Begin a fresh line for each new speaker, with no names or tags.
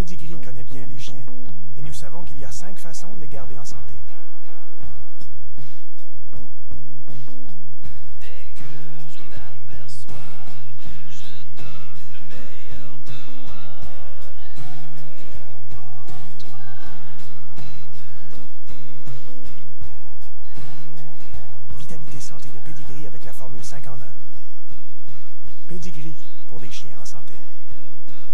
Pedigree connaît bien les chiens, et nous savons qu'il y a 5 façons de les garder en santé.
Dès que je t'aperçois, je donne le meilleur de moi.
Vitalité santé de Pedigree avec la formule 5 en 1. Pedigree pour des chiens en santé.